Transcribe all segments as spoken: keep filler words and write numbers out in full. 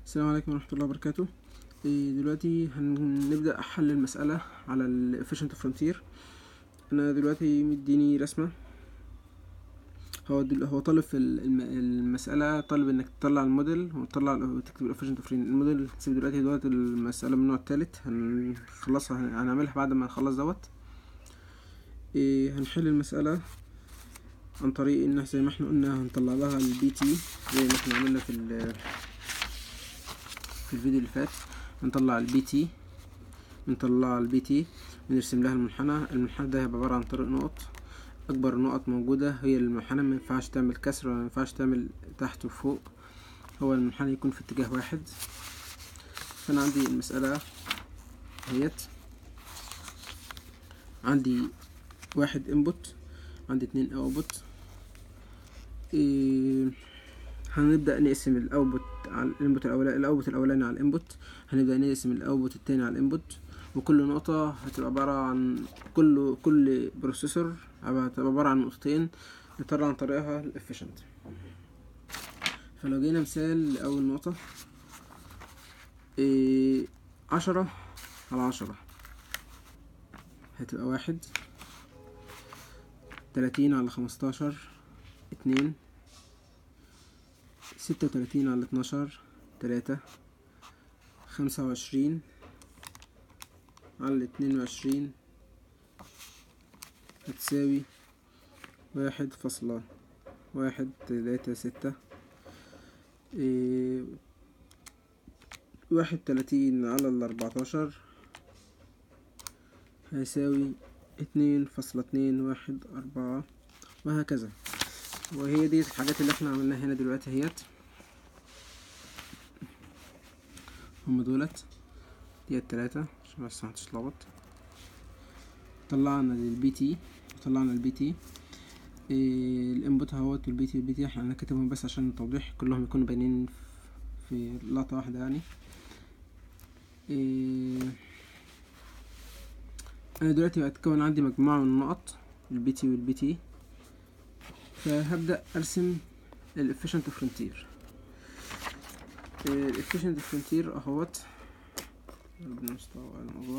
السلام عليكم ورحمة الله وبركاته. إيه دلوقتي هنبدأ حل المسألة على ال efficient frontier. أنا دلوقتي مديني رسمة. هو دل... هو طالب في الم... المسألة طالب إنك تطلع الموديل وتطلع وتكتب ال efficient frontier. الموديل هنسيب دلوقتي دلوقتي المسألة من النوع التالت هنخلصها، هنعملها بعد ما نخلص دوت. إيه هنحل المسألة عن طريق إن زي ما احنا قلنا هنطلع لها ال بي تي زي ما احنا عملنا في ال في الفيديو اللي فات. هنطلع البي تي بنطلع البي تي بنرسم لها المنحنى. المنحنى ده هيبقى عبارة عن طريق نقط. اكبر نقط موجودة هي المنحنى، ما ينفعش تعمل كسر ولا ينفعش تعمل تحت وفوق، هو المنحنى يكون في اتجاه واحد. فانا عندي المسألة هيت، عندي واحد انبوت، عندي اتنين اوتبوت. إيه هنبدأ نقسم الاوتبوت على الانبوت الاولاني الاوتبوت الاولاني على الانبوت، هنبدأ نقسم الاوتبوت التاني على الانبوت، وكل نقطة هتبقى عبارة عن كل كل بروسيسور هتبقى عبارة عن نقطتين نطلع عن طريقها الافيشنت. فلو جينا مثال لأول نقطة، إيه عشرة على عشرة هتبقى واحد، تلاتين على خمستاشر اتنين، ستة وتلاتين على اتناشر تلاتة، خمسة وعشرين على اتنين وعشرين هتساوي واحد فاصلة واحد تلاتة ستة. إيه واحد تلاتين على الاربعتاشر هيساوي اتنين فاصلة اتنين واحد اربعة، وهكذا. وهي دي الحاجات اللي احنا عملناها هنا دلوقتي اهيت، هم دولت دي التلاتة عشان بس متتلخبط. طلعنا البي تي طلعنا البي تي إيه الانبوت اهوت، والبي تي والبي تي احنا كاتبهم بس عشان التوضيح كلهم يكونوا باينين في لقطة واحدة يعني. إيه انا دلوقتي هتكون عندي مجموعة من النقط البي تي والبي تي، فهبدأ ارسم ال efficient frontier. ال efficient frontier اهوت بنستوى الموضوع.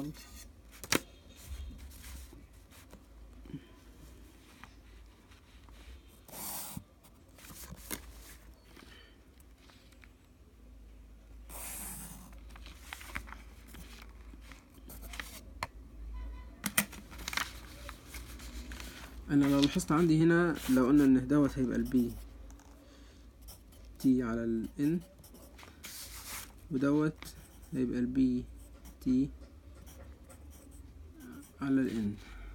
انا لو لاحظت عندي هنا، لو قلنا ان دوت هيبقى البي تي على الان، ودوت هيبقى البي تي على الان.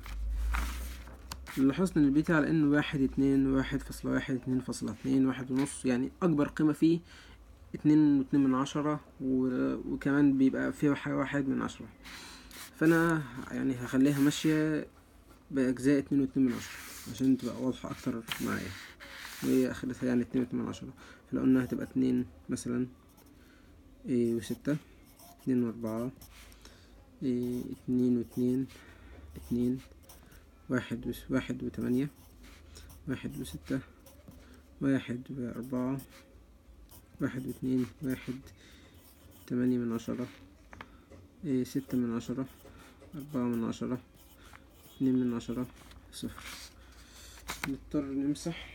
لاحظت ان البي تي على ان واحد اتنين واحد فاصلة واحد اتنين فاصلة اتنين واحد ونص، يعني اكبر قيمة فيه اتنين واتنين من عشرة، وكمان بيبقى فيه واحد من عشرة. فانا يعني هخليها ماشية باجزاء اتنين واتنين من عشرة عشان تبقى واضحة اكتر معايا، وهي اخرتها يعني اتنين واتنين من عشرة. فلو قلنا هتبقى اتنين مثلا ايه وستة، اتنين واربعة، ايه اتنين واتنين، اتنين، واحد و واحد وتمانية، واحد وستة، واحد واربعة، واحد واتنين، واحد، تمانية من عشرة، ايه ستة من عشرة، اربعة من عشرة، اتنين من عشرة، صفر. نضطر نمسح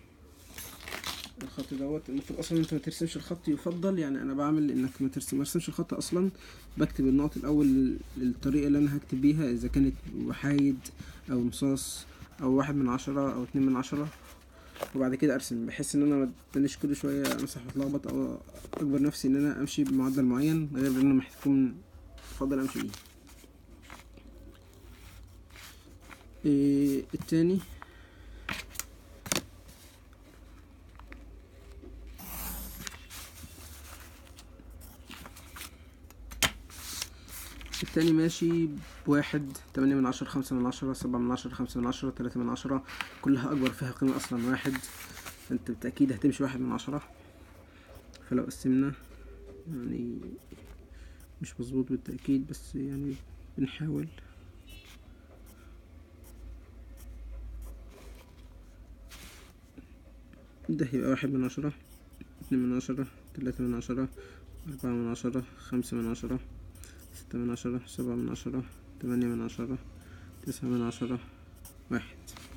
الخط دوت. المفروض اصلا انت ما ترسمش الخط، يفضل يعني انا بعمل انك ما ترسم ما ارسمش الخط اصلا، بكتب النقط الاول الطريقه اللي انا هكتب بيها، اذا كانت وحايد او مصاص او واحد من عشرة او اتنين من عشرة، وبعد كده ارسم، بحيث ان انا ما تنش كل شويه امسح واتلخبط، او اجبر نفسي ان انا امشي بمعدل معين غير اللي انا محتاج افضل امشي بيه. إيه التاني التاني ماشي بواحد، تمانية من عشرة، خمسة من عشرة، سبعة من عشرة، خمسة من عشرة، تلاتة من عشرة، كلها أكبر فيها قيمة أصلا واحد، فأنت بالتأكيد هتمشي واحد من عشرة. فلو قسمنا يعني مش مظبوط بالتأكيد، بس يعني بنحاول. ده هيبقى واحد من عشرة، اتنين من عشرة، تلاتة من عشرة، أربعة من عشرة، خمسة من عشرة، ستة من عشرة، سبعة من عشرة، تمانية من عشرة، تسعة من عشرة، واحد.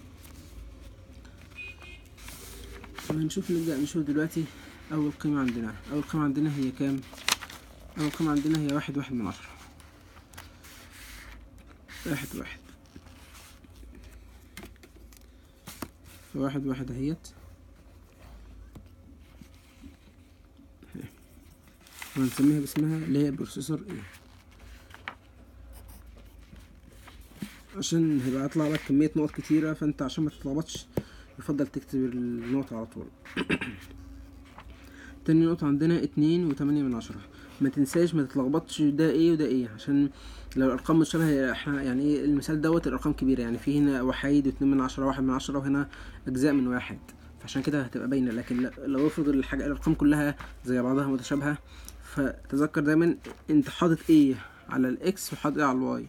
هنشوف نبدأ نشوف دلوقتي أول قيمة عندنا. أول قيمة عندنا هي كام؟ أول قيمة عندنا هي واحد واحد من عشرة. واحد واحد واحد واحد اهيت، وهنسميها باسمها اللي هي بروسيسور ايه، عشان هيبقى هيطلع لك كمية نقط كتيرة، فانت عشان ما تتلخبطش يفضل تكتب النقط على طول. تاني نقطة عندنا اتنين وتمانية من عشرة. ما تنساش ما تتلخبطش ده ايه وده ايه، عشان لو الارقام متشابهة احنا يعني ايه المثال دوت الارقام كبيرة، يعني في هنا وحيد واتنين من عشرة، واحد من عشرة، وهنا اجزاء من واحد، فعشان كده هتبقى باينة. لكن لو افرض الحاجة الارقام كلها زي بعضها متشابهة، فتذكر دايما انت حاطط ايه على الاكس وحاطط ايه على الواي.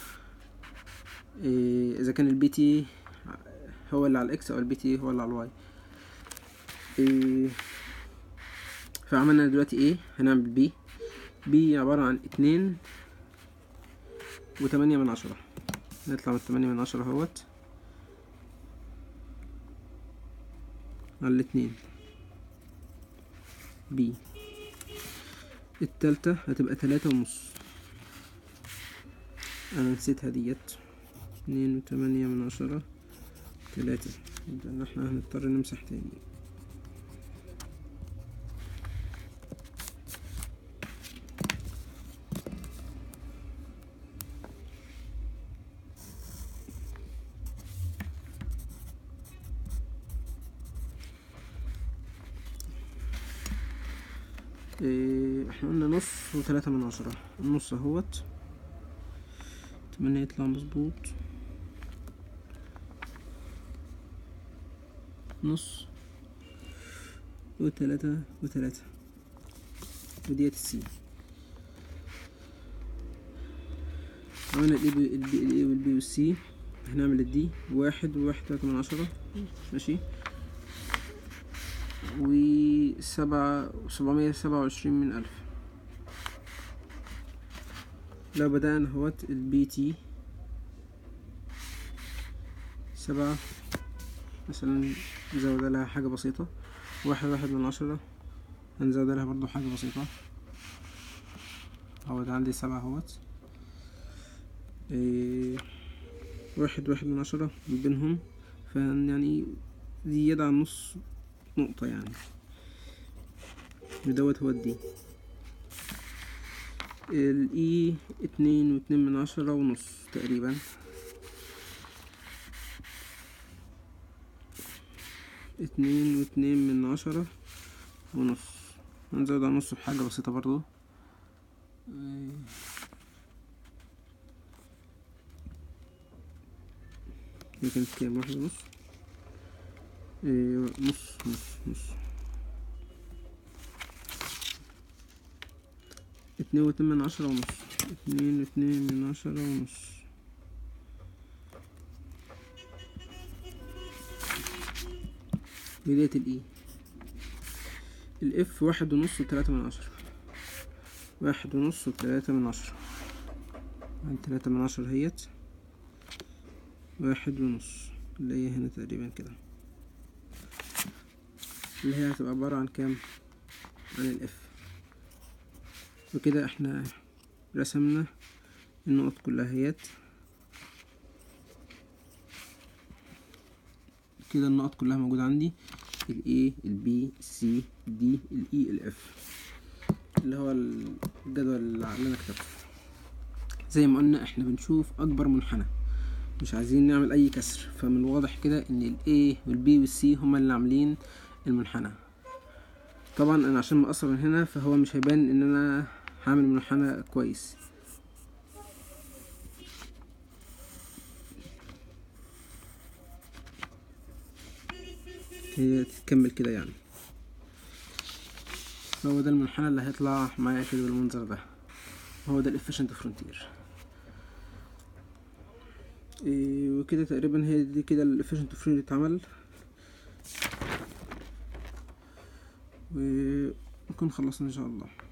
إيه اذا كان البي تي هو اللي على الاكس او البي تي هو اللي على الواي. إيه فعملنا دلوقتي ايه، هنعمل بي. بي عبارة عن اتنين وتمانية من عشرة. نطلع من التمانية من عشرة اهوت على الاتنين. بي التالتة هتبقى تلاتة ونص، انا نسيتها ديت. اتنين وتمانية من عشرة تلاتة، لان احنا هنضطر نمسح تاني. إيه احنا قلنا نص وتلاتة من عشرة. النص اهوت، اتمنى يطلع مظبوط. نص وتلاتة وتلاتة، وديت السي. عملنا الاي البي الاي والبي والسي، هنعمل الدي واحد وواحد تلاتة من عشرة، ماشي، وسبعة وسبعمية سبعة وعشرين من ألف. لو بدأنا اهوت البي تي سبعة مثلا، نزود لها حاجة بسيطة. واحد واحد من عشرة هنزود لها برضو حاجة بسيطة. اهوت عندي سبعة اهوت. إيه واحد واحد من عشرة من بينهم، فيعني زيادة عن نص نقطة يعني، ودوت هو الدي. الاي اتنين واتنين من عشرة ونص تقريبا. اتنين واتنين من عشرة ونص، هنزود على نص بحاجة بسيطة برضو. دي كانت كام؟ واحد ونص. ايه نص نص نص اتنين واتنين من عشرة ونص. اتنين واتنين من عشرة ونص. بداية الاي. الاف واحد ونص وتلاتة من عشرة. واحد ونص وتلاتة من عشرة، عن تلاتة من عشرة هيت. واحد ونص اللي هي هنا تقريبا كده، اللي هي هتبقى عبارة عن كام؟ عن الاف. وكده احنا رسمنا النقط كلها هيت كده. النقط كلها موجودة عندي، ال A ال B ال C ال D ال E ال F، اللي هو الجدول اللي انا كتبته. زي ما قلنا احنا بنشوف اكبر منحنى، مش عايزين نعمل اي كسر، فمن الواضح كده ان ال A وال B وال C هما اللي عاملين المنحنى. طبعا انا عشان مقصر من هنا فهو مش هيبان ان انا هعمل منحنى كويس. هي تكمل كده يعني. هو ده المنحنى اللي هيطلع معايا كده بالمنظر ده، هو ده الافيشنت فرونتير. إيه وكده تقريبا هي دي كده الافيشنت فرونتير اتعمل، ونكون خلصنا ان شاء الله.